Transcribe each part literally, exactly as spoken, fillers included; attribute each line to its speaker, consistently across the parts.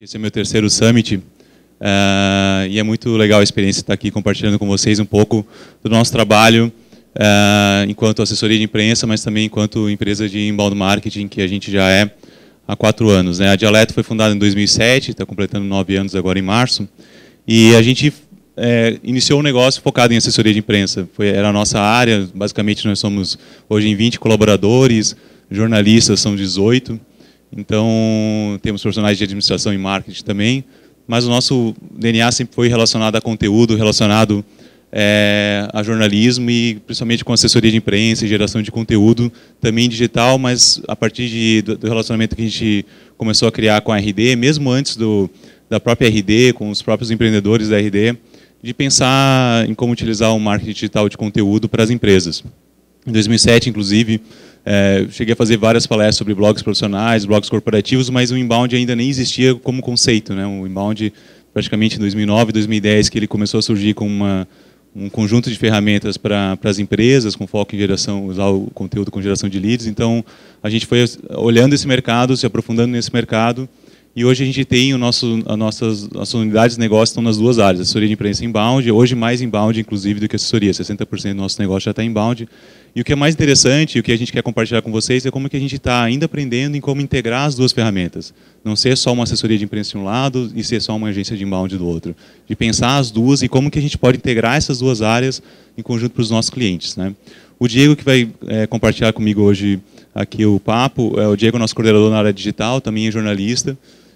Speaker 1: Esse é meu terceiro Summit uh, e é muito legal a experiência de estar aqui compartilhando com vocês um pouco do nosso trabalho uh, enquanto assessoria de imprensa, mas também enquanto empresa de inbound marketing, que a gente já é há quatro anos. Né? A Dialeto foi fundada em dois mil e sete, está completando nove anos agora em março, e a gente é, iniciou um negócio focado em assessoria de imprensa. Foi, era a nossa área, basicamente nós somos hoje em vinte colaboradores, jornalistas são dezoito, então temos profissionais de administração e marketing também, mas o nosso D N A sempre foi relacionado a conteúdo, relacionado é, a jornalismo e principalmente com assessoria de imprensa e geração de conteúdo, também digital, mas a partir de, do relacionamento que a gente começou a criar com a R D, mesmo antes do, da própria R D, com os próprios empreendedores da R D, de pensar em como utilizar o marketing digital de conteúdo para as empresas. Em dois mil e sete, inclusive, É, cheguei a fazer várias palestras sobre blogs profissionais, blogs corporativos, mas o inbound ainda nem existia como conceito. Né? O inbound, praticamente em dois mil e nove, dois mil e dez, que ele começou a surgir com uma, um conjunto de ferramentas para as empresas, com foco em geração, usar o conteúdo com geração de leads. Então, a gente foi olhando esse mercado, se aprofundando nesse mercado, e hoje a gente tem o nosso, as nossas, nossas unidades de negócio estão nas duas áreas, assessoria de imprensa e inbound, hoje mais inbound, inclusive, do que assessoria. sessenta por cento do nosso negócio já está inbound. E o que é mais interessante, e o que a gente quer compartilhar com vocês, é como que a gente está ainda aprendendo em como integrar as duas ferramentas. Não ser só uma assessoria de imprensa de um lado e ser só uma agência de inbound do outro. De pensar as duas e como que a gente pode integrar essas duas áreas em conjunto para os nossos clientes. Né? O Diego, que vai é, compartilhar comigo hoje aqui o papo, é, o Diego é nosso coordenador na área digital, também é jornalista.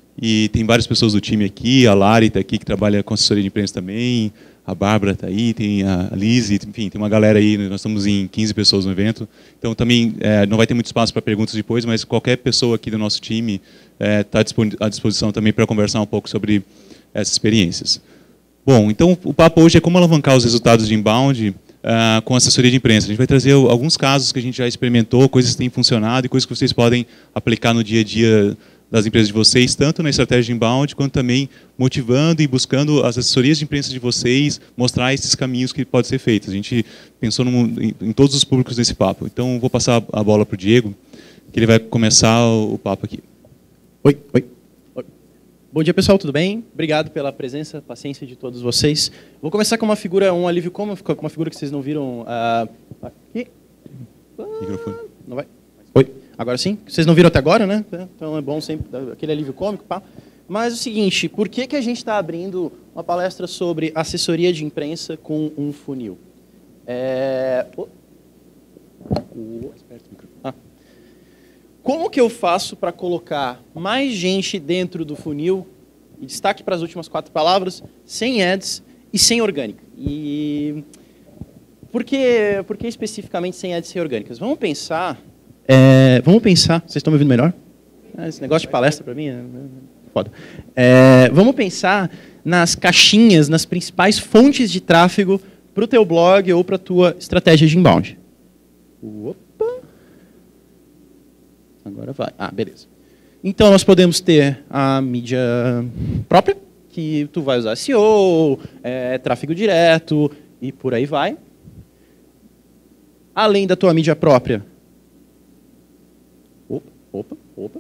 Speaker 1: E tem várias pessoas do time aqui, a Lari está aqui, que trabalha com assessoria de imprensa também, a Bárbara está aí, tem a Lizzie, enfim, tem uma galera aí, nós estamos em quinze pessoas no evento. Então também é, não vai ter muito espaço para perguntas depois, mas qualquer pessoa aqui do nosso time está é, à disposição também para conversar um pouco sobre essas experiências. Bom, então o papo hoje é como alavancar os resultados de inbound uh, com assessoria de imprensa. A gente vai trazer alguns casos que a gente já experimentou, coisas que têm funcionado e coisas que vocês podem aplicar no dia a dia das empresas de vocês, tanto na estratégia de inbound, quanto também motivando e buscando as assessorias de imprensa de vocês, mostrar esses caminhos que podem ser feitos. A gente pensou no, em, em todos os públicos nesse papo. Então, vou passar a bola para o Diego, que ele vai começar o, o papo aqui.
Speaker 2: Oi, oi, oi. Bom dia, pessoal, tudo bem? Obrigado pela presença, paciência de todos vocês. Vou começar com uma figura, um alívio cômico, com uma figura que vocês não viram uh, aqui.
Speaker 1: Microfone.
Speaker 2: Não vai? Oi. Agora sim? Vocês não viram até agora, né? Então é bom sempre dar aquele alívio cômico. Pá. Mas é o seguinte, por que, que a gente está abrindo uma palestra sobre assessoria de imprensa com um funil? É... Oh. Oh. Ah. Como que eu faço para colocar mais gente dentro do funil, e destaque para as últimas quatro palavras, sem ads e sem orgânica? E por que, por que especificamente sem ads e sem orgânicas? Vamos pensar... É, vamos pensar, vocês estão me ouvindo melhor? Esse negócio de palestra para mim é foda. É, vamos pensar nas caixinhas, nas principais fontes de tráfego para o teu blog ou para a tua estratégia de inbound. Opa! Agora vai. Ah, beleza. Então nós podemos ter a mídia própria, que tu vai usar S E O, é, tráfego direto e por aí vai. Além da tua mídia própria, Opa, opa.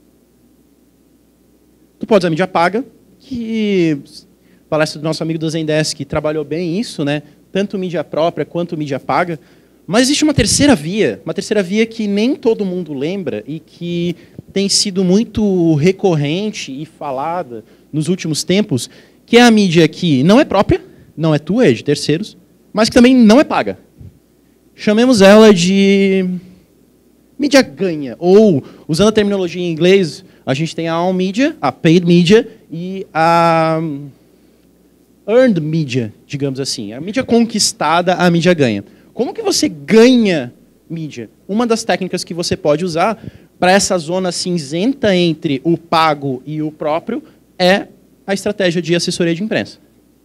Speaker 2: Tu pode usar mídia paga, que a palestra do nosso amigo do Zendesk trabalhou bem isso, né? Tanto mídia própria quanto mídia paga. Mas existe uma terceira via, uma terceira via que nem todo mundo lembra e que tem sido muito recorrente e falada nos últimos tempos, que é a mídia que não é própria, não é tua, é de terceiros, mas que também não é paga. Chamemos ela de mídia ganha, ou, usando a terminologia em inglês, a gente tem a on media, a paid media e a earned media, digamos assim. A mídia conquistada, a mídia ganha. Como que você ganha mídia? Uma das técnicas que você pode usar para essa zona cinzenta entre o pago e o próprio é a estratégia de assessoria de imprensa.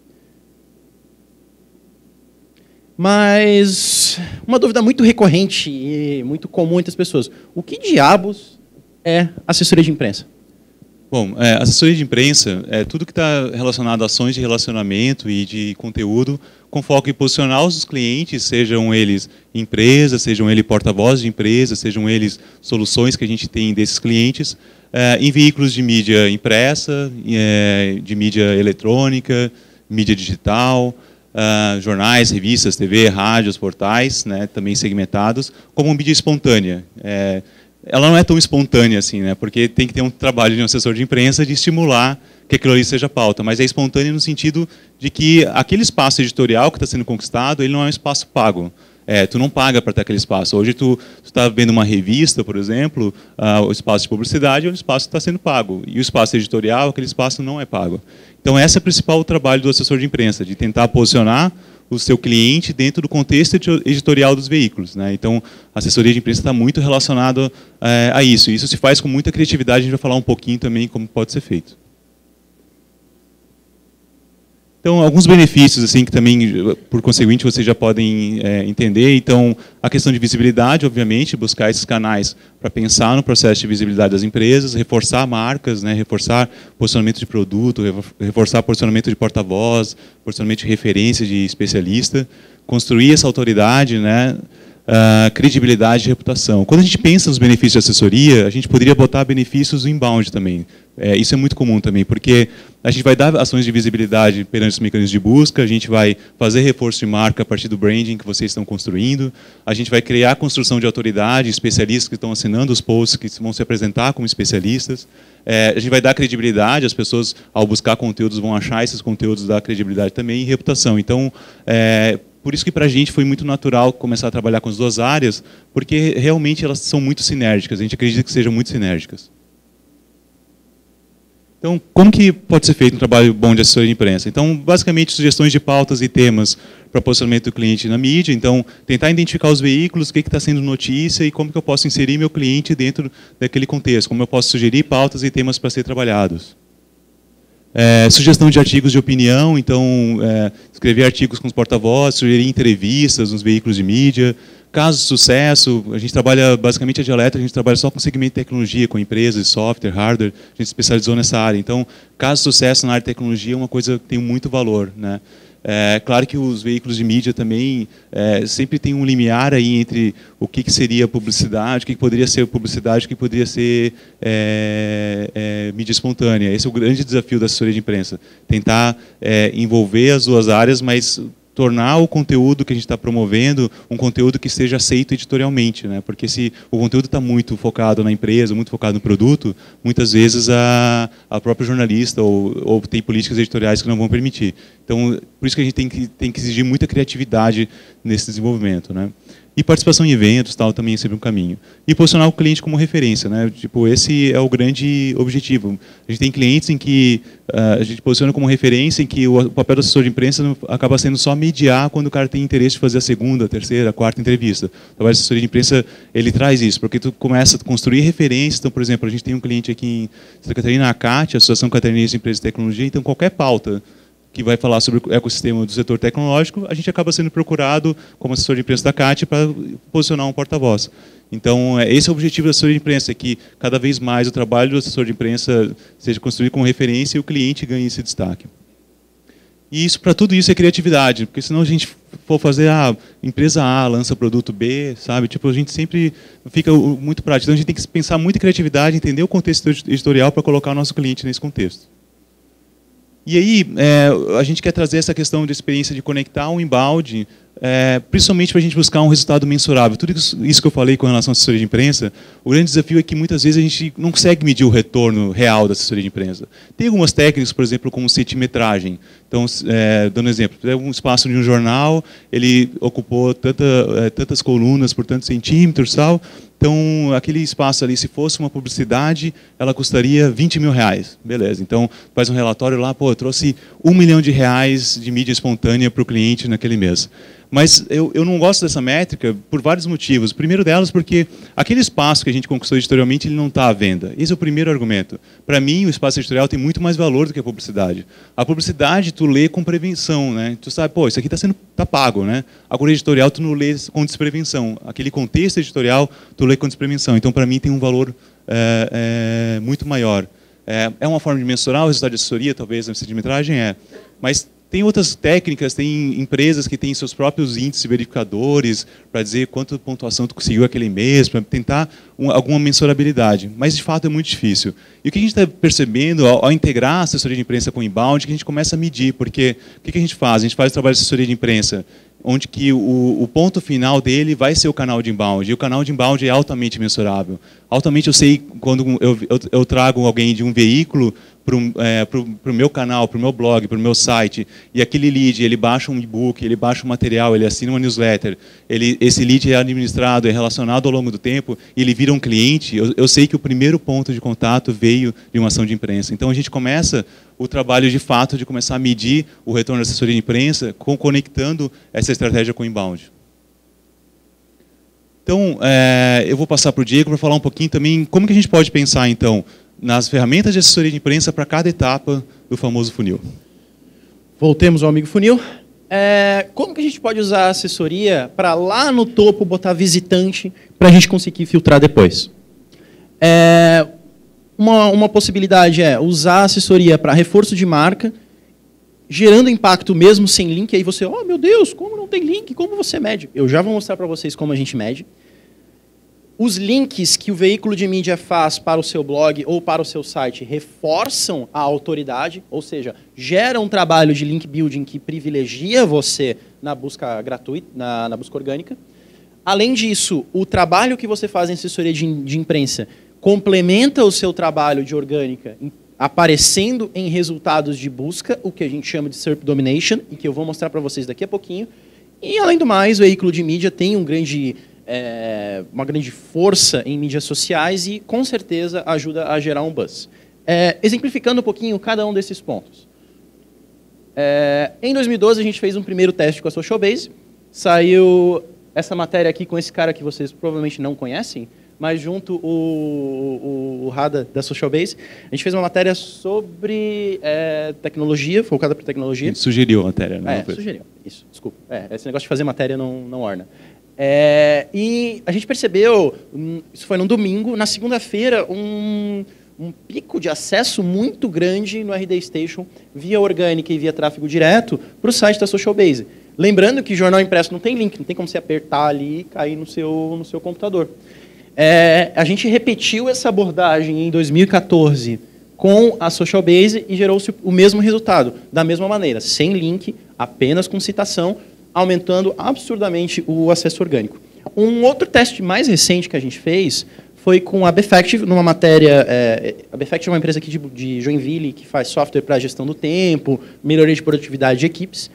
Speaker 2: Mas uma dúvida muito recorrente e muito comum entre as pessoas. O que diabos é assessoria de imprensa?
Speaker 1: Bom, é, assessoria de imprensa é tudo que está relacionado a ações de relacionamento e de conteúdo com foco em posicionar os clientes, sejam eles empresas, sejam eles porta-vozes de empresas, sejam eles soluções que a gente tem desses clientes, é, em veículos de mídia impressa, é, de mídia eletrônica, mídia digital, uh, jornais, revistas, T V, rádios, portais, né, também segmentados, como mídia espontânea. É, ela não é tão espontânea assim, né, porque tem que ter um trabalho de um assessor de imprensa de estimular que aquilo ali seja pauta, mas é espontânea no sentido de que aquele espaço editorial que está sendo conquistado, ele não é um espaço pago. É, tu não paga para ter aquele espaço. Hoje tu está vendo uma revista, por exemplo, uh, o espaço de publicidade é um espaço que está sendo pago. E o espaço editorial, aquele espaço não é pago. Então, esse é o principal trabalho do assessor de imprensa, de tentar posicionar o seu cliente dentro do contexto editorial dos veículos, né? Então, a assessoria de imprensa está muito relacionada é, a isso. Isso se faz com muita criatividade, a gente vai falar um pouquinho também como pode ser feito. Então, alguns benefícios, assim, que também, por conseguinte, vocês já podem é, entender. Então, a questão de visibilidade, obviamente, buscar esses canais para pensar no processo de visibilidade das empresas, reforçar marcas, né, reforçar posicionamento de produto, reforçar posicionamento de porta-voz, posicionamento de referência de especialista, construir essa autoridade, né, Uh, credibilidade e reputação. Quando a gente pensa nos benefícios de assessoria, a gente poderia botar benefícios do inbound também. É, isso é muito comum também, porque a gente vai dar ações de visibilidade perante os mecanismos de busca, a gente vai fazer reforço de marca a partir do branding que vocês estão construindo, a gente vai criar a construção de autoridade, especialistas que estão assinando os posts que vão se apresentar como especialistas, é, a gente vai dar credibilidade, as pessoas, ao buscar conteúdos, vão achar esses conteúdos, dar credibilidade também, e reputação. Então, é, por isso que para a gente foi muito natural começar a trabalhar com as duas áreas, porque realmente elas são muito sinérgicas, a gente acredita que sejam muito sinérgicas. Então, como que pode ser feito um trabalho bom de assessoria de imprensa? Então, basicamente, sugestões de pautas e temas para posicionamento do cliente na mídia. Então, tentar identificar os veículos, o que está sendo notícia e como que eu posso inserir meu cliente dentro daquele contexto, como eu posso sugerir pautas e temas para ser trabalhados. É, sugestão de artigos de opinião, então, é, escrever artigos com os porta-vozes, sugerir entrevistas nos veículos de mídia. Casos de sucesso, a gente trabalha, basicamente a Dialetra, a gente trabalha só com segmento de tecnologia, com empresas, software, hardware, a gente se especializou nessa área. Então, casos de sucesso na área de tecnologia é uma coisa que tem muito valor, né? É claro que os veículos de mídia também é, sempre tem um limiar aí entre o que, que seria publicidade, o que, que poderia ser publicidade, o que poderia ser é, é, mídia espontânea. Esse é o grande desafio da assessoria de imprensa. Tentar é, envolver as duas áreas, mas tornar o conteúdo que a gente está promovendo um conteúdo que seja aceito editorialmente, né? Porque se o conteúdo está muito focado na empresa, muito focado no produto, muitas vezes a, a própria jornalista ou, ou tem políticas editoriais que não vão permitir. Então, por isso que a gente tem que, tem que exigir muita criatividade nesse desenvolvimento, né? E participação em eventos, tal, também é sempre um caminho. E posicionar o cliente como referência, né? Tipo, esse é o grande objetivo. A gente tem clientes em que uh, a gente posiciona como referência, em que o, o papel do assessor de imprensa acaba sendo só mediar quando o cara tem interesse de fazer a segunda, a terceira, a quarta entrevista. O trabalho de assessoria de imprensa, ele traz isso, porque tu começa a construir referências. Então, por exemplo, a gente tem um cliente aqui em Santa Catarina, a ACAT, a Associação Catarinense de Empresas de Tecnologia, então qualquer pauta que vai falar sobre o ecossistema do setor tecnológico, a gente acaba sendo procurado como assessor de imprensa da C A T para posicionar um porta-voz. Então, esse é o objetivo da assessoria de imprensa, é que cada vez mais o trabalho do assessor de imprensa seja construído como referência e o cliente ganhe esse destaque. E isso, para tudo isso é criatividade, porque senão a gente for fazer, a ah, empresa A lança produto B, sabe? Tipo, a gente sempre fica muito prático. Então, a gente tem que pensar muito em criatividade, entender o contexto editorial para colocar o nosso cliente nesse contexto. E aí, é, a gente quer trazer essa questão de experiência de conectar um inbound, é, principalmente para a gente buscar um resultado mensurável. Tudo isso que eu falei com relação à assessoria de imprensa, o grande desafio é que muitas vezes a gente não consegue medir o retorno real da assessoria de imprensa. Tem algumas técnicas, por exemplo, como centimetragem. Então, é, dando um exemplo, um espaço de um jornal, ele ocupou tanta, é, tantas colunas por tantos centímetros, tal. Então, aquele espaço ali, se fosse uma publicidade, ela custaria vinte mil reais. Beleza, então faz um relatório lá, pô, eu trouxe um milhão de reais de mídia espontânea para o cliente naquele mês. Mas eu, eu não gosto dessa métrica por vários motivos. O primeiro delas porque aquele espaço que a gente conquistou editorialmente, ele não está à venda. Esse é o primeiro argumento. Para mim, o espaço editorial tem muito mais valor do que a publicidade. A publicidade, tu lê com prevenção, né? Tu sabe, pô, isso aqui está sendo tá pago, né? Agora, editorial, tu não lê com desprevenção. Aquele contexto editorial, tu lê com desprevenção. Então, para mim, tem um valor é, é, muito maior. É, é uma forma de mensurar o resultado de assessoria, talvez, na centimetragem, é. Mas Tem outras técnicas, tem empresas que têm seus próprios índices verificadores para dizer quanto pontuação tu conseguiu aquele mês, para tentar um, alguma mensurabilidade. Mas, de fato, é muito difícil. E o que a gente está percebendo, ao, ao integrar a assessoria de imprensa com o inbound, é que a gente começa a medir. Porque o que, que a gente faz? A gente faz o trabalho de assessoria de imprensa, onde que o, o ponto final dele vai ser o canal de inbound. E o canal de inbound é altamente mensurável. Altamente eu sei quando eu, eu, eu trago alguém de um veículo para o é, meu canal, para o meu blog, para o meu site, e aquele lead, ele baixa um e-book, ele baixa um material, ele assina uma newsletter, ele, esse lead é administrado, é relacionado ao longo do tempo, e ele vira um cliente, eu, eu sei que o primeiro ponto de contato veio de uma ação de imprensa. Então, a gente começa o trabalho, de fato, de começar a medir o retorno da assessoria de imprensa, com, conectando essa estratégia com o inbound. Então, é, eu vou passar para o Diego para falar um pouquinho também como que a gente pode pensar, então, nas ferramentas de assessoria de imprensa para cada etapa do famoso funil.
Speaker 2: Voltemos ao amigo funil. É, como que a gente pode usar a assessoria para lá no topo botar visitante para a gente conseguir filtrar depois? É, uma, uma possibilidade é usar a assessoria para reforço de marca, gerando impacto mesmo sem link. Aí você, oh meu Deus, como não tem link? Como você mede? Eu já vou mostrar para vocês como a gente mede. Os links que o veículo de mídia faz para o seu blog ou para o seu site reforçam a autoridade, ou seja, geram um trabalho de link building que privilegia você na busca gratuita, na, na busca orgânica. Além disso, o trabalho que você faz em assessoria de, de imprensa complementa o seu trabalho de orgânica, aparecendo em resultados de busca, o que a gente chama de S E R P Domination, e que eu vou mostrar para vocês daqui a pouquinho. E, além do mais, o veículo de mídia tem um grande... É, uma grande força em mídias sociais e, com certeza, ajuda a gerar um buzz. É, exemplificando um pouquinho cada um desses pontos. É, em dois mil e doze, a gente fez um primeiro teste com a Socialbase. Saiu essa matéria aqui com esse cara que vocês provavelmente não conhecem, mas junto o, o, o Rada da Socialbase. A gente fez uma matéria sobre é, tecnologia, focada para tecnologia.
Speaker 1: Sugeriu a matéria, né?
Speaker 2: É, sugeriu. Isso, desculpa. É, esse negócio de fazer matéria não, não orna. É, e a gente percebeu, isso foi num domingo, na segunda-feira, um, um pico de acesso muito grande no R D Station, via orgânica e via tráfego direto, para o site da Socialbase. Lembrando que jornal impresso não tem link, não tem como você apertar ali e cair no seu, no seu computador. É, a gente repetiu essa abordagem em dois mil e quatorze com a Socialbase e gerou-se o mesmo resultado, da mesma maneira, sem link, apenas com citação, aumentando absurdamente o acesso orgânico. Um outro teste mais recente que a gente fez foi com a Befactive, numa matéria... É, a Befactive é uma empresa aqui de, de Joinville que faz software para gestão do tempo, melhoria de produtividade de equipes.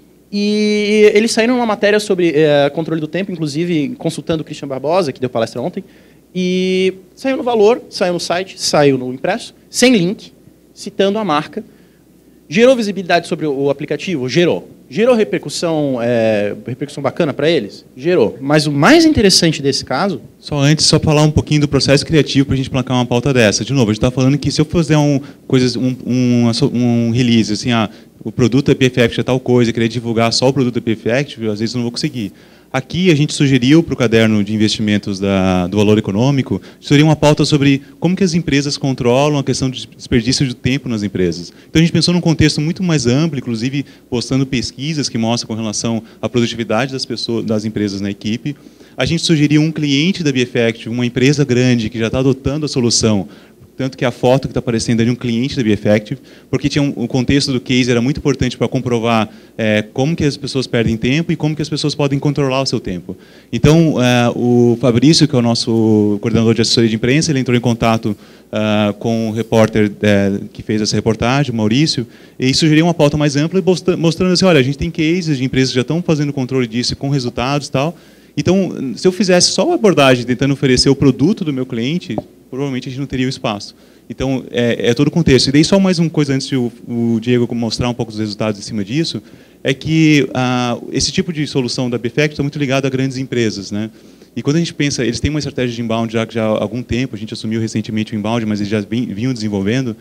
Speaker 2: E eles saíram numa matéria sobre é, controle do tempo, inclusive consultando o Christian Barbosa, que deu palestra ontem, e saiu no Valor, saiu no site, saiu no impresso, sem link, citando a marca. Gerou visibilidade sobre o aplicativo? Gerou. Gerou repercussão, é, repercussão bacana para eles? Gerou. Mas o mais interessante desse caso...
Speaker 1: Só antes, só falar um pouquinho do processo criativo para a gente placar uma pauta dessa. De novo, a gente está falando que se eu fizer um, coisas, um, um, um release, assim, ah, o produto da P F Active é tal coisa, querer divulgar só o produto da P F Active, às vezes eu não vou conseguir. Aqui a gente sugeriu para o caderno de investimentos da, do valor econômico, sugeriu uma pauta sobre como que as empresas controlam a questão de desperdício de tempo nas empresas. Então a gente pensou num contexto muito mais amplo, inclusive postando pesquisas que mostram com relação à produtividade das pessoas, das empresas na equipe. A gente sugeriu um cliente da B F Active, uma empresa grande que já está adotando a solução, tanto que a foto que está aparecendo ali é um cliente da B F Active, porque tinha um, o contexto do case era muito importante para comprovar é, como que as pessoas perdem tempo e como que as pessoas podem controlar o seu tempo. Então, é, o Fabrício, que é o nosso coordenador de assessoria de imprensa, ele entrou em contato uh, com o repórter é, que fez essa reportagem, o Maurício, e sugeriu uma pauta mais ampla, mostrando assim, olha, a gente tem cases de empresas que já estão fazendo controle disso com resultados e tal. Então, se eu fizesse só uma abordagem tentando oferecer o produto do meu cliente, provavelmente a gente não teria o espaço. Então, é, é todo o contexto. E daí, só mais uma coisa antes de o, o Diego mostrar um pouco dos resultados em cima disso, é que ah, esse tipo de solução da B F Active está muito ligado a grandes empresas, né? E quando a gente pensa, eles têm uma estratégia de inbound já, já há algum tempo, a gente assumiu recentemente o inbound, mas eles já vinham desenvolvendo,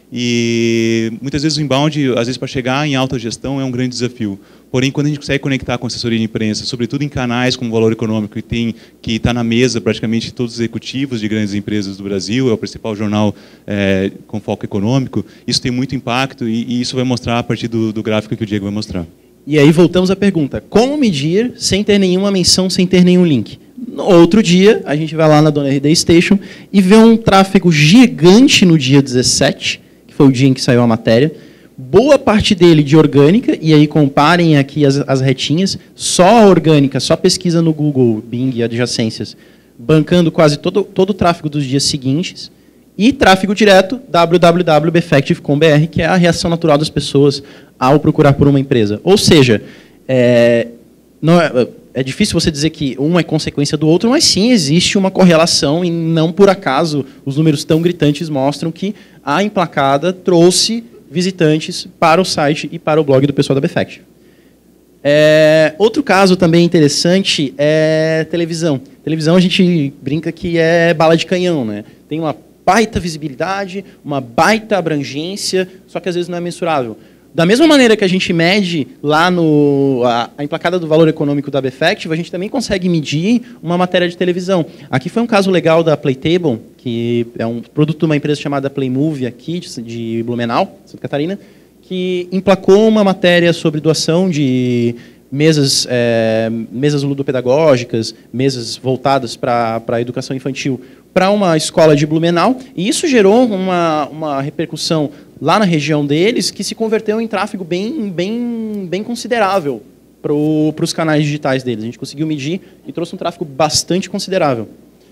Speaker 1: E muitas vezes o inbound, às vezes para chegar em alta gestão, é um grande desafio. Porém, quando a gente consegue conectar com a assessoria de imprensa, sobretudo em canais como Valor Econômico, que tem que está na mesa praticamente todos os executivos de grandes empresas do Brasil, é o principal jornal é, com foco econômico, isso tem muito impacto e, e isso vai mostrar a partir do, do gráfico que o Diego vai mostrar.
Speaker 2: E aí voltamos à pergunta, como medir sem ter nenhuma menção, sem ter nenhum link? No outro dia, a gente vai lá na Dona R D Station e vê um tráfego gigante no dia dezessete, que foi o dia em que saiu a matéria, boa parte dele de orgânica, e aí comparem aqui as, as retinhas, só a orgânica, só pesquisa no Google, Bing e adjacências, bancando quase todo, todo o tráfego dos dias seguintes, e tráfego direto, w w w ponto befective ponto com ponto b r, que é a reação natural das pessoas ao procurar por uma empresa. Ou seja, é, não é, é difícil você dizer que um é consequência do outro, mas sim existe uma correlação, e não por acaso os números tão gritantes mostram que a Emplacada trouxe visitantes para o site e para o blog do pessoal da Befective. É, outro caso também interessante é televisão. Televisão a gente brinca que é bala de canhão, né? Tem uma baita visibilidade, uma baita abrangência, só que às vezes não é mensurável. Da mesma maneira que a gente mede lá no, a, a Emplacada do Valor Econômico da Befective, a gente também consegue medir uma matéria de televisão. Aqui foi um caso legal da Playtable, que é um produto de uma empresa chamada Playmovie, aqui de, de Blumenau, Santa Catarina, que emplacou uma matéria sobre doação de mesas, é, mesas ludopedagógicas, mesas voltadas para a educação infantil, para uma escola de Blumenau, e isso gerou uma, uma repercussão lá na região deles, que se converteu em tráfego bem, bem, bem considerável para os canais digitais deles. A gente conseguiu medir e trouxe um tráfego bastante considerável.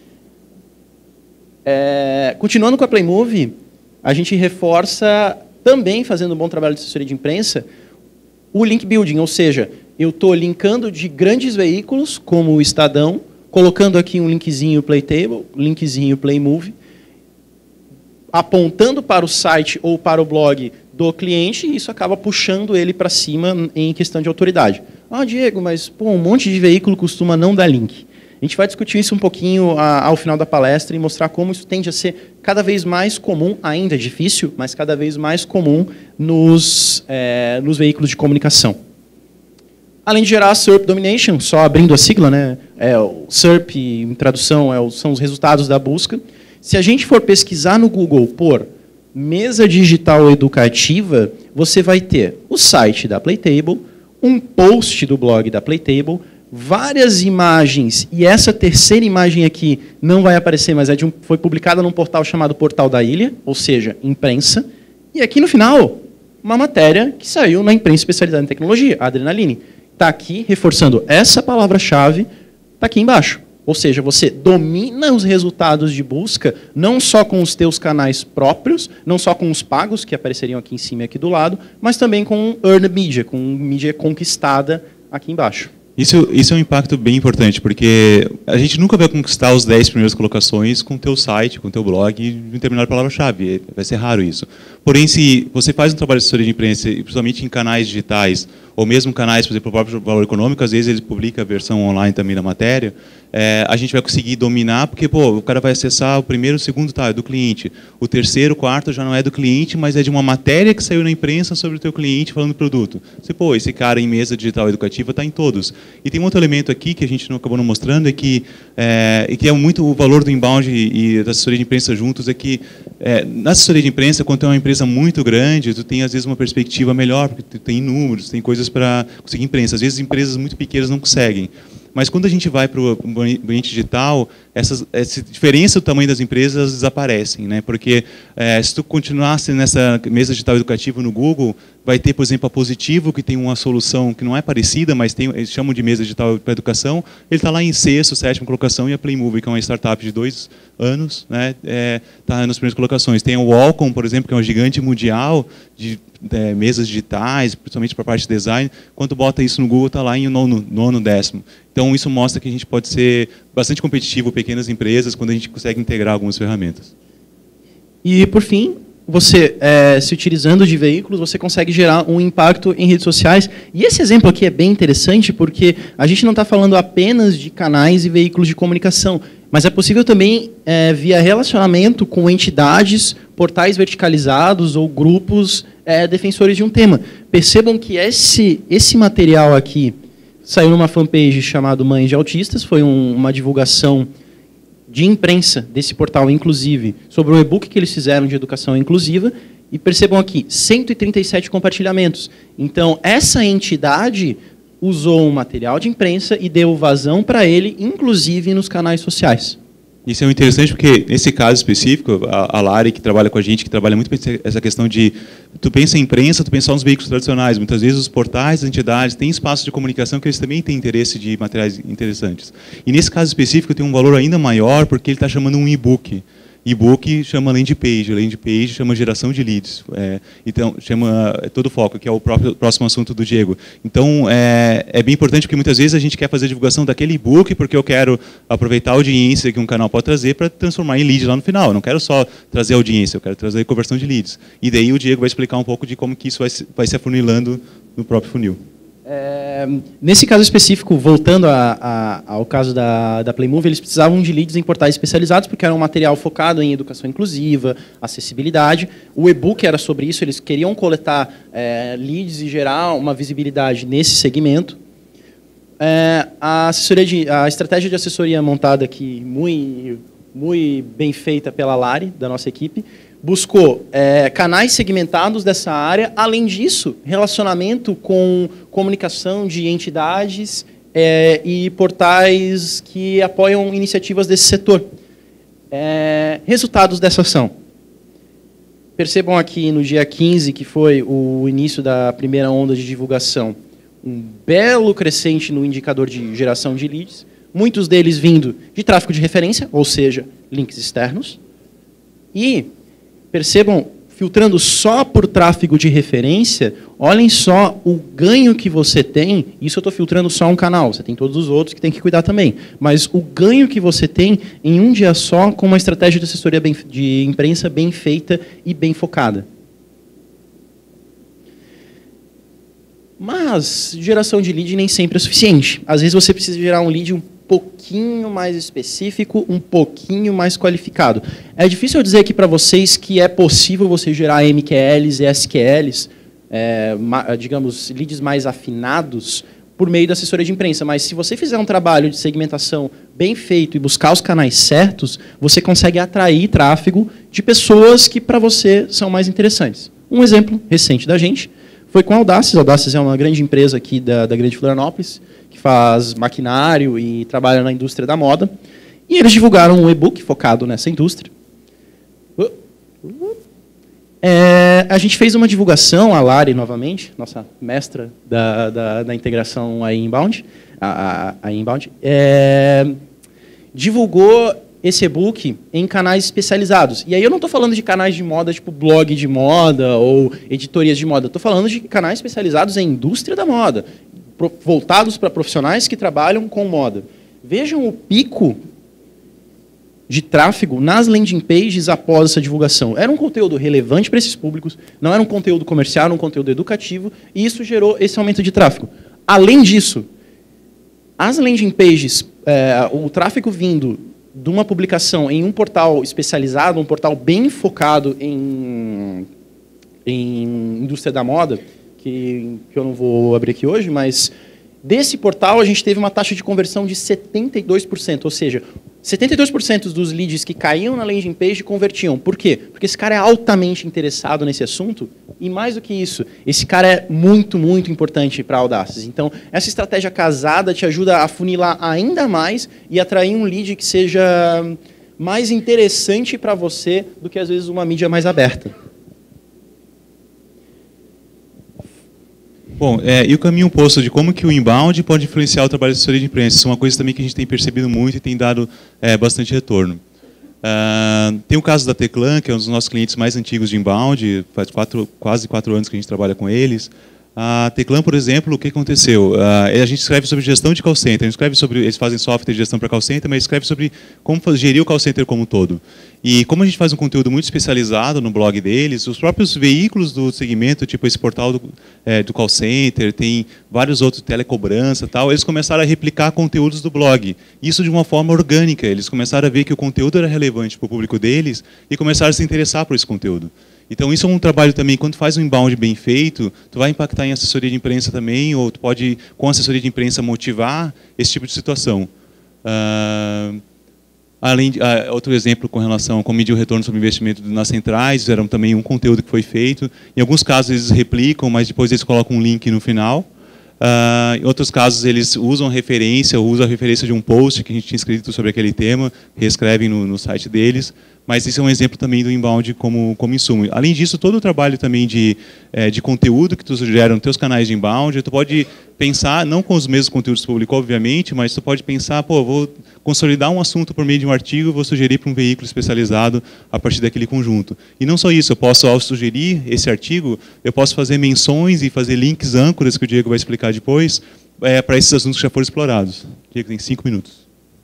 Speaker 2: É, continuando com a Playmovie, a gente reforça, também fazendo um bom trabalho de assessoria de imprensa, o link building, ou seja, eu estou linkando de grandes veículos, como o Estadão, colocando aqui um linkzinho Playtable, linkzinho Playmovie, apontando para o site ou para o blog do cliente, e isso acaba puxando ele para cima em questão de autoridade. Ah, Diego, mas pô, um monte de veículo costuma não dar link. A gente vai discutir isso um pouquinho a, ao final da palestra e mostrar como isso tende a ser cada vez mais comum, ainda é difícil, mas cada vez mais comum nos, é, nos veículos de comunicação. Além de gerar S E R P Domination, só abrindo a sigla, né? É, o S E R P, em tradução, é o, são os resultados da busca. Se a gente for pesquisar no Google por mesa digital educativa, você vai ter o site da Playtable, um post do blog da Playtable, várias imagens, e essa terceira imagem aqui não vai aparecer, mas é de um, foi publicada num portal chamado Portal da Ilha, ou seja, imprensa, e aqui no final, uma matéria que saiu na imprensa especializada em tecnologia, a Adrenaline. Está aqui, reforçando essa palavra-chave, está aqui embaixo. Ou seja, você domina os resultados de busca, não só com os teus canais próprios, não só com os pagos, que apareceriam aqui em cima e aqui do lado, mas também com earned media, com mídia conquistada aqui embaixo.
Speaker 1: Isso, isso é um impacto bem importante, porque a gente nunca vai conquistar os dez primeiras colocações com o teu site, com o teu blog, em determinada palavra-chave. Vai ser raro isso. Porém, se você faz um trabalho de assessoria de imprensa, principalmente em canais digitais, ou mesmo canais, por exemplo, o próprio Valor Econômico, às vezes ele publica a versão online também da matéria, é, a gente vai conseguir dominar, porque pô, o cara vai acessar o primeiro, o segundo, tá, é do cliente. O terceiro, o quarto já não é do cliente, mas é de uma matéria que saiu na imprensa sobre o teu cliente falando do produto. Você, pô, esse cara em mesa digital educativa está em todos. E tem um outro elemento aqui que a gente não acabou não mostrando, é que é, e que é muito o valor do inbound e, e da assessoria de imprensa juntos, é que é, na assessoria de imprensa, quando é uma empresa muito grande, tu tem às vezes uma perspectiva melhor, porque tu tem números, tem coisas para conseguir imprensa. Às vezes empresas muito pequenas não conseguem. Mas quando a gente vai para o ambiente digital, essas, essa diferença do tamanho das empresas desaparecem, né? Porque é, se tu continuasse nessa mesa digital educativa no Google, vai ter, por exemplo, a Positivo, que tem uma solução que não é parecida, mas tem, eles chamam de mesa digital para educação. Ele está lá em sexto, sétima colocação, e a Playmovie, que é uma startup de dois anos, né, é, está nas primeiras colocações. Tem a Wacom, por exemplo, que é um gigante mundial de é, mesas digitais, principalmente para a parte de design. Quando bota isso no Google, está lá em nono, nono, décimo. Então, isso mostra que a gente pode ser bastante competitivo, pequenas empresas, quando a gente consegue integrar algumas ferramentas.
Speaker 2: E, por fim, você, é, se utilizando de veículos, você consegue gerar um impacto em redes sociais. E esse exemplo aqui é bem interessante, porque a gente não está falando apenas de canais e veículos de comunicação. Mas é possível também é, via relacionamento com entidades, portais verticalizados ou grupos é, defensores de um tema. Percebam que esse, esse material aqui saiu numa fanpage chamada Mães de Autistas, foi um, uma divulgação de imprensa desse portal, inclusive, sobre o e-book que eles fizeram de educação inclusiva. E percebam aqui, cento e trinta e sete compartilhamentos. Então, essa entidade usou um material de imprensa e deu vazão para ele, inclusive nos canais sociais.
Speaker 1: Isso é interessante porque, nesse caso específico, a, a Lari, que trabalha com a gente, que trabalha muito essa questão de... Tu pensa em imprensa, tu pensa só nos veículos tradicionais. Muitas vezes os portais, as entidades, têm espaços de comunicação que eles também têm interesse de materiais interessantes. E nesse caso específico tem um valor ainda maior porque ele está chamando um e-book. E-book chama landing page, landing page chama geração de leads. É, então, chama é todo o foco, que é o próprio, próximo assunto do Diego. Então, é, é bem importante porque muitas vezes a gente quer fazer a divulgação daquele e-book porque eu quero aproveitar a audiência que um canal pode trazer para transformar em lead lá no final. Eu não quero só trazer audiência, eu quero trazer conversão de leads. E daí o Diego vai explicar um pouco de como que isso vai, vai se afunilando no próprio funil.
Speaker 2: É, nesse caso específico, voltando a, a, ao caso da, da Playmove, eles precisavam de leads em portais especializados, porque era um material focado em educação inclusiva, acessibilidade. O e-book era sobre isso, eles queriam coletar é, leads e gerar uma visibilidade nesse segmento. É, a, assessoria de, a estratégia de assessoria montada aqui, muito, muito bem feita pela Lari, da nossa equipe, buscou é, canais segmentados dessa área, além disso, relacionamento com comunicação de entidades é, e portais que apoiam iniciativas desse setor. É, resultados dessa ação. Percebam aqui no dia quinze, que foi o início da primeira onda de divulgação, um belo crescente no indicador de geração de leads, muitos deles vindo de tráfego de referência, ou seja, links externos, e percebam, filtrando só por tráfego de referência, olhem só o ganho que você tem. Isso eu estou filtrando só um canal, você tem todos os outros que tem que cuidar também. Mas o ganho que você tem em um dia só com uma estratégia de assessoria bem, de imprensa bem feita e bem focada. Mas geração de lead nem sempre é suficiente. Às vezes você precisa gerar um lead um pouquinho mais específico, um pouquinho mais qualificado. É difícil eu dizer aqui para vocês que é possível você gerar M Q Ls e S Q Ls, é, digamos, leads mais afinados por meio da assessoria de imprensa, mas se você fizer um trabalho de segmentação bem feito e buscar os canais certos, você consegue atrair tráfego de pessoas que para você são mais interessantes. Um exemplo recente da gente foi com a Audaces. A Audaces é uma grande empresa aqui da, da Grande Florianópolis, que faz maquinário e trabalha na indústria da moda. E eles divulgaram um e-book focado nessa indústria. É, a gente fez uma divulgação, a Lari, novamente, nossa mestra da, da, da integração aí inbound, a, a, a inbound, é, divulgou esse e-book em canais especializados. E aí eu não estou falando de canais de moda, tipo blog de moda ou editorias de moda. Estou falando de canais especializados em indústria da moda, voltados para profissionais que trabalham com moda. Vejam o pico de tráfego nas landing pages após essa divulgação. Era um conteúdo relevante para esses públicos, não era um conteúdo comercial, era um conteúdo educativo, e isso gerou esse aumento de tráfego. Além disso, as landing pages, é, o tráfego vindo de uma publicação em um portal especializado, um portal bem focado em, em indústria da moda, que, que eu não vou abrir aqui hoje, mas desse portal a gente teve uma taxa de conversão de setenta e dois por cento, ou seja, setenta e dois por cento dos leads que caíam na landing page convertiam. Por quê? Porque esse cara é altamente interessado nesse assunto e, mais do que isso, esse cara é muito, muito importante para a Audaces. Então, essa estratégia casada te ajuda a funilar ainda mais e atrair um lead que seja mais interessante para você do que, às vezes, uma mídia mais aberta.
Speaker 1: Bom, é, e o caminho oposto de como que o inbound pode influenciar o trabalho de assessoria de imprensa. Isso é uma coisa também que a gente tem percebido muito e tem dado é, bastante retorno. Uh, tem o caso da Teclan, que é um dos nossos clientes mais antigos de inbound, faz quatro, quase quatro anos que a gente trabalha com eles. A Teclan, por exemplo, o que aconteceu? Uh, a gente escreve sobre gestão de call center, a gente escreve sobre, eles fazem software de gestão para call center, mas escreve sobre como gerir o call center como um todo. E como a gente faz um conteúdo muito especializado no blog deles, os próprios veículos do segmento, tipo esse portal do, é, do call center, tem vários outros, telecobrança e tal, eles começaram a replicar conteúdos do blog. Isso de uma forma orgânica, eles começaram a ver que o conteúdo era relevante para o público deles e começaram a se interessar por esse conteúdo. Então, isso é um trabalho também, quando faz um inbound bem feito, tu vai impactar em assessoria de imprensa também, ou tu pode, com a assessoria de imprensa, motivar esse tipo de situação. Uh, além de, uh, outro exemplo com relação a como medir o retorno sobre investimento nas centrais, era também um conteúdo que foi feito. Em alguns casos, eles replicam, mas depois eles colocam um link no final. Uh, em outros casos, eles usam referência, ou usam a referência de um post que a gente tinha escrito sobre aquele tema, reescrevem no, no site deles. Mas isso é um exemplo também do inbound como, como insumo. Além disso, todo o trabalho também de, é, de conteúdo que tu gera nos teus canais de inbound, tu pode pensar, não com os mesmos conteúdos que tu publicou, obviamente, mas tu pode pensar, pô, vou consolidar um assunto por meio de um artigo, vou sugerir para um veículo especializado a partir daquele conjunto. E não só isso, eu posso, ao sugerir esse artigo, eu posso fazer menções e fazer links âncoras, que o Diego vai explicar depois, é, para esses assuntos que já foram explorados. Diego, tem cinco minutos.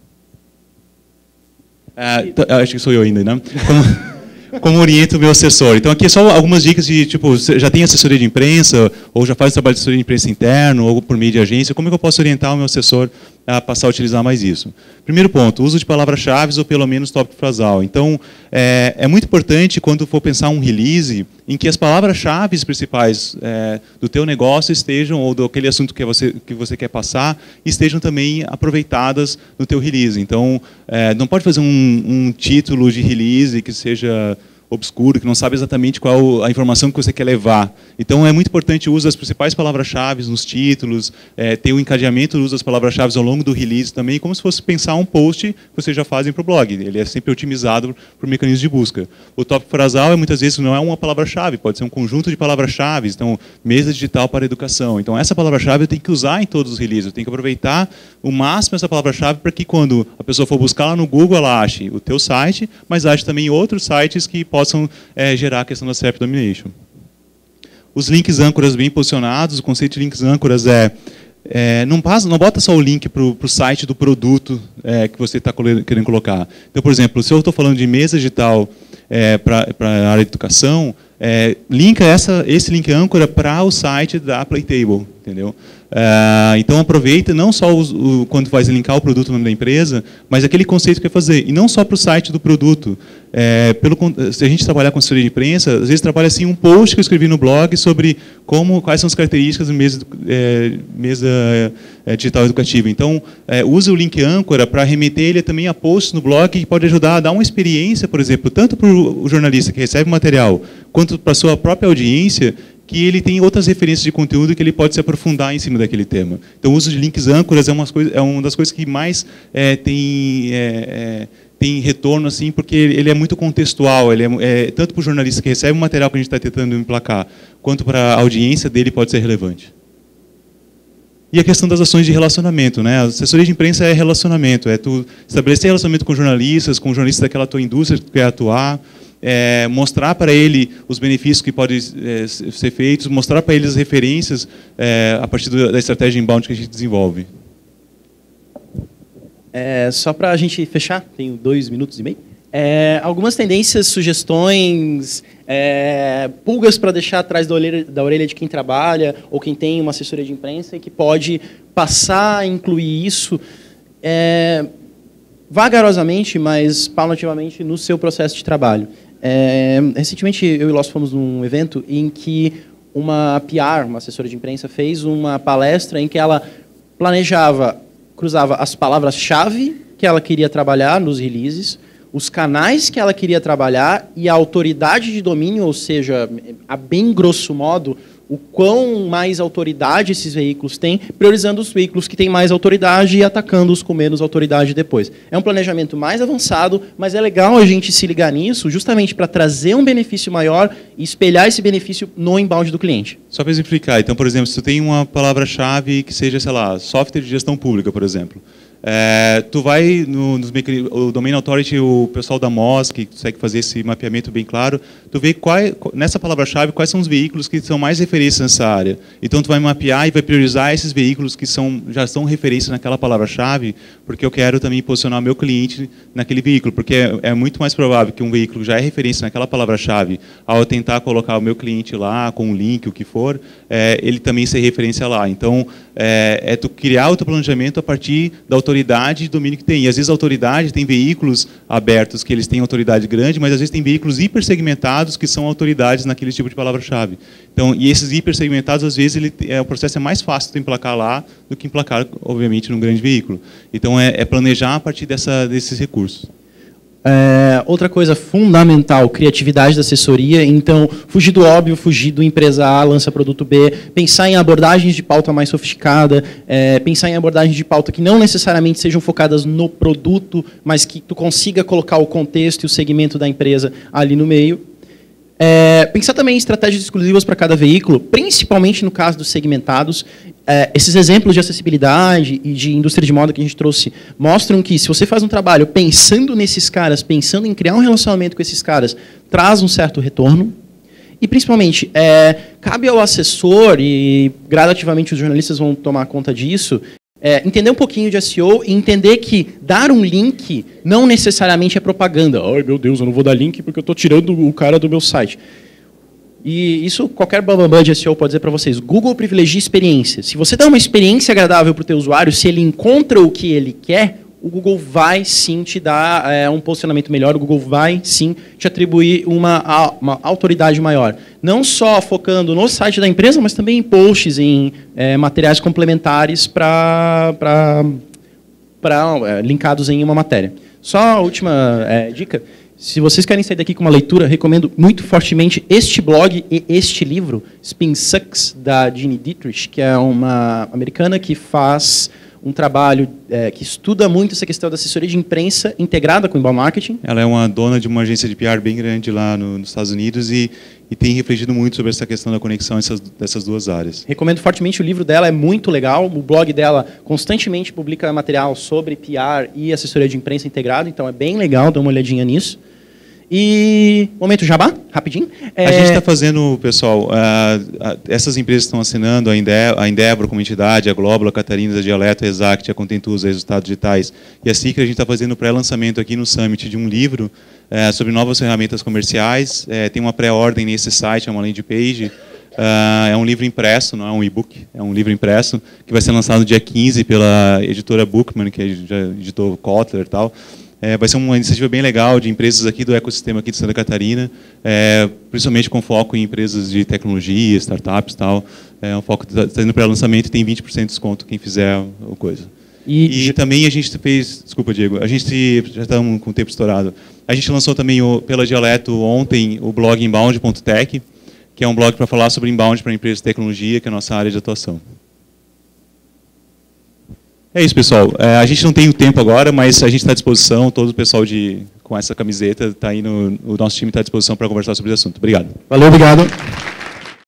Speaker 1: Ah, acho que sou eu ainda, né? Como, como oriento o meu assessor. Então, aqui é só algumas dicas de, tipo, já tem assessoria de imprensa, ou já faz trabalho de assessoria de imprensa interno, ou por meio de agência, como é que eu posso orientar o meu assessor a passar a utilizar mais isso? Primeiro ponto, uso de palavras-chave ou pelo menos tópico frasal. Então, é, é muito importante quando for pensar um release, em que as palavras-chave principais é, do teu negócio estejam, ou do aquele assunto que você, que você quer passar, estejam também aproveitadas no teu release. Então, é, não pode fazer um, um título de release que seja obscuro, que não sabe exatamente qual a informação que você quer levar. Então, é muito importante o uso das principais palavras-chave nos títulos, é, ter o encadeamento do uso das palavras-chave ao longo do release também, como se fosse pensar um post que vocês já fazem para o blog. Ele é sempre otimizado por mecanismos de busca. O tópico frasal, é, muitas vezes, não é uma palavra-chave, pode ser um conjunto de palavras-chave. Então, mesa digital para educação. Então, essa palavra-chave eu tenho que usar em todos os releases. Eu tenho que aproveitar o máximo essa palavra-chave para que, quando a pessoa for buscar lá no Google, ela ache o teu site, mas ache também outros sites que possam é, gerar a questão da S E R P Domination. Os links âncoras bem posicionados, o conceito de links âncoras é, é não, passa, não bota só o link para o site do produto é, que você está querendo colocar. Então, por exemplo, se eu estou falando de mesa digital é, para a área de educação, é, linka essa, esse link âncora para o site da Playtable, entendeu? Uh, então, aproveita não só o, o, quando vai linkar o produto no nome da empresa, mas aquele conceito que quer fazer. E não só para o site do produto. É, pelo, se a gente trabalhar com assessoria de imprensa, às vezes trabalha assim um post que eu escrevi no blog sobre como, quais são as características da mesa, é, mesa é, digital educativa. Então, é, use o link âncora para remeter ele também a posts no blog que pode ajudar a dar uma experiência, por exemplo, tanto para o jornalista que recebe o material, quanto para a sua própria audiência, que ele tem outras referências de conteúdo que ele pode se aprofundar em cima daquele tema. Então, o uso de links âncoras é, umas coisa, é uma das coisas que mais é, tem, é, é, tem retorno, assim, porque ele é muito contextual, ele é, é, tanto para o jornalista que recebe o material que a gente está tentando emplacar, quanto para a audiência dele pode ser relevante. E a questão das ações de relacionamento, né? A assessoria de imprensa é relacionamento, é tu estabelecer relacionamento com jornalistas, com jornalistas daquela tua indústria que tu quer atuar, É, mostrar para ele os benefícios que podem é, ser feitos, mostrar para ele as referências é, a partir do, da estratégia inbound que a gente desenvolve.
Speaker 2: É, só para a gente fechar, tenho dois minutos e meio. É, algumas tendências, sugestões, é, pulgas para deixar atrás da orelha, da orelha de quem trabalha ou quem tem uma assessoria de imprensa e que pode passar a incluir isso é, vagarosamente, mas paulatinamente no seu processo de trabalho. É, recentemente, eu e o Loss fomos num evento em que uma P R, uma assessora de imprensa, fez uma palestra em que ela planejava, cruzava as palavras-chave que ela queria trabalhar nos releases, os canais que ela queria trabalhar e a autoridade de domínio, ou seja, a bem grosso modo, o quão mais autoridade esses veículos têm, priorizando os veículos que têm mais autoridade e atacando-os com menos autoridade depois. É um planejamento mais avançado, mas é legal a gente se ligar nisso justamente para trazer um benefício maior e espelhar esse benefício no inbound do cliente.
Speaker 1: Só para exemplificar, então, por exemplo, se tu tem uma palavra-chave que seja, sei lá, software de gestão pública, por exemplo, É, tu vai no, nos o Domain Authority, o pessoal da M O S, que consegue fazer esse mapeamento bem claro, tu vê qual, nessa palavra-chave quais são os veículos que são mais referências nessa área. Então tu vai mapear e vai priorizar esses veículos que são, já são referência naquela palavra-chave, porque eu quero também posicionar o meu cliente naquele veículo, porque é, é muito mais provável que um veículo já é referência naquela palavra-chave, ao eu tentar colocar o meu cliente lá, com um link, o que for, é, ele também ser referência lá. Então, é, é tu criar o teu planejamento a partir da autoridade e domínio que tem. E às vezes a autoridade tem veículos abertos que eles têm autoridade grande, mas às vezes tem veículos hipersegmentados que são autoridades naquele tipo de palavra-chave. Então, e esses hipersegmentados, às vezes, ele, é, o processo é mais fácil de emplacar lá do que emplacar, obviamente, num grande veículo. Então, é, é planejar a partir dessa, desses recursos.
Speaker 2: É, outra coisa fundamental, criatividade da assessoria. Então, fugir do óbvio, fugir do empresa A, lança produto B, pensar em abordagens de pauta mais sofisticada, é, pensar em abordagens de pauta que não necessariamente sejam focadas no produto, mas que tu consiga colocar o contexto e o segmento da empresa ali no meio. É, pensar também em estratégias exclusivas para cada veículo, principalmente no caso dos segmentados. É, esses exemplos de acessibilidade e de indústria de moda que a gente trouxe mostram que, se você faz um trabalho pensando nesses caras, pensando em criar um relacionamento com esses caras, traz um certo retorno. E, principalmente, é, cabe ao assessor, e gradativamente os jornalistas vão tomar conta disso, É, entender um pouquinho de S E O e entender que dar um link não necessariamente é propaganda. Ai, meu Deus, eu não vou dar link porque eu estou tirando o cara do meu site. E isso qualquer bambambam de S E O pode dizer para vocês. Google privilegia experiência. Se você dá uma experiência agradável para o teu usuário, se ele encontra o que ele quer, o Google vai sim te dar é, um posicionamento melhor, o Google vai sim te atribuir uma, uma autoridade maior. Não só focando no site da empresa, mas também em posts, em é, materiais complementares para é, linkados em uma matéria. Só a última é, dica. Se vocês querem sair daqui com uma leitura, recomendo muito fortemente este blog e este livro, Spin Sucks, da Jeannie Dietrich, que é uma americana que faz um trabalho é, que estuda muito essa questão da assessoria de imprensa integrada com o inbound marketing.
Speaker 1: Ela é uma dona de uma agência de P R bem grande lá no, nos Estados Unidos e, e tem refletido muito sobre essa questão da conexão dessas, dessas duas áreas.
Speaker 2: Recomendo fortemente o livro dela, é muito legal. O blog dela constantemente publica material sobre P R e assessoria de imprensa integrada, então é bem legal, dá uma olhadinha nisso. E momento jabá, rapidinho.
Speaker 1: É... A gente está fazendo, pessoal, uh, uh, essas empresas estão assinando, a, Inde a Endeavor como entidade, a Global, a Catarina, a Dialeto, a Exact, a Contentus, a Resultados Digitais. E a Cicra, a gente está fazendo pré-lançamento aqui no Summit de um livro uh, sobre novas ferramentas comerciais. Uh, tem uma pré-ordem nesse site, é uma landing page. Uh, é um livro impresso, não é um e-book, é um livro impresso, que vai ser lançado no dia quinze pela editora Bookman, que já editou Kotler e tal. É, vai ser uma iniciativa bem legal de empresas aqui do ecossistema aqui de Santa Catarina, é, principalmente com foco em empresas de tecnologia, startups e tal. É um foco que está indo para lançamento e tem vinte por cento de desconto quem fizer a coisa. E, e também a gente fez... Desculpa, Diego. A gente já estamos com o tempo estourado. A gente lançou também o, pela Dialeto ontem o blog inbound ponto tech, que é um blog para falar sobre inbound para empresas de tecnologia, que é a nossa área de atuação. É isso, pessoal. É, a gente não tem o tempo agora, mas a gente está à disposição, todo o pessoal de, com essa camiseta está aí, no, o nosso time está à disposição para conversar sobre esse assunto. Obrigado.
Speaker 2: Valeu, obrigado.